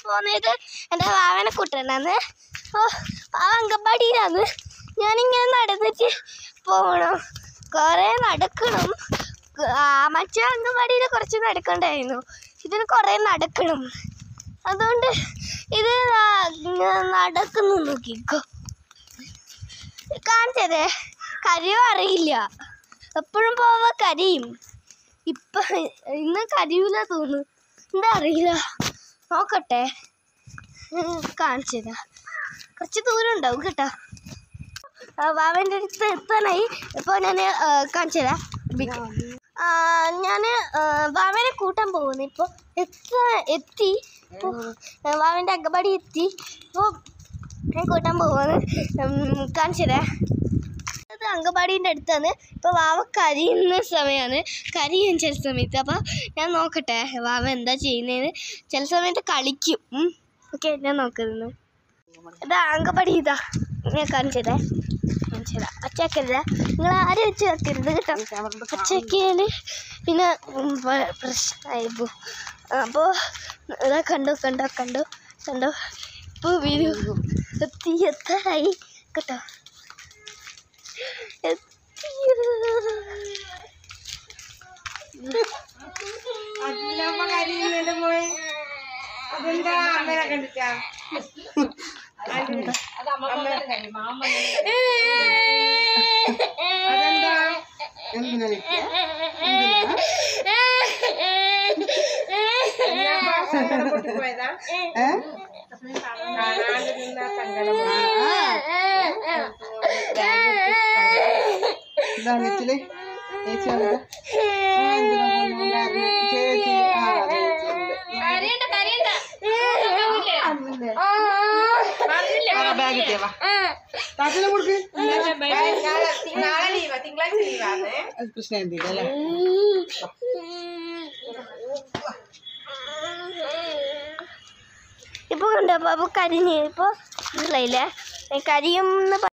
പോകുന്നത് എൻ്റെ വാവനെ കൂട്ടണ്ടാന്ന്. പാവ അങ്കപ്പാടിയിലാന്ന്. ഞാനിങ്ങനെ നടന്നിട്ട് പോകണം, കുറേ നടക്കണം. മറ്റേ അങ്കവാടിയിൽ കുറച്ച് നടക്കണ്ടായിരുന്നു, ഇതിന് കുറേ നടക്കണം. അതുകൊണ്ട് ഇത് നടക്കുന്നു. നോക്കിക്കോ, കാണിച്ചതേ. കരയോ അറിയില്ല, എപ്പോഴും പോവാ കരയും. ഇന്ന് കരയൂല തോന്നുന്നു, എന്താ അറിയില്ല. നോക്കട്ടെ, കാണിച്ചതാ. കുറച്ച് ദൂരം ഉണ്ടാവും കേട്ടോ. വാവൻ്റെ അടുത്ത് എത്താനായി. ഇപ്പോൾ ഞാൻ കാണിച്ചതാ. ഞാൻ വാവനെ കൂട്ടാൻ പോകുന്നു. ഇപ്പോൾ എത്തി. ഇപ്പോൾ വാവൻ്റെ അങ്കവാടി എത്തി. ഇപ്പോൾ ഞാൻ കൂട്ടാൻ പോകുന്നു. കാണിച്ചതേ, അത് അങ്കവാടീൻ്റെ അടുത്താണ്. ഇപ്പോൾ വാവ കരിയുന്ന സമയമാണ്, കരിയും ചില സമയത്ത്. അപ്പോൾ ഞാൻ നോക്കട്ടെ വാവ എന്താ ചെയ്യുന്നതെന്ന്. ചില സമയത്ത് കളിക്കും. ഓക്കെ, ഞാൻ നോക്കുന്നത്. ഇതാ അങ്കവാടി, ഇതാ ഞാൻ കാണിച്ചതേ. പച്ചക്കരുത്, നിങ്ങൾ ആരും വെച്ച് വെക്കരുത് കേട്ടോ. പച്ചക്കയിൽ പിന്നെ പ്രശ്നമായി പോകും. അപ്പോൾ ഇതാ കണ്ടോ. ഇപ്പോൾ എത്താറായി കേട്ടോ. ഇപ്പൊ കണ്ടോ, അപ്പൊ കരിഞ്ഞ്. ഇപ്പൊ മനസ്സിലായില്ലേ, കരിയും.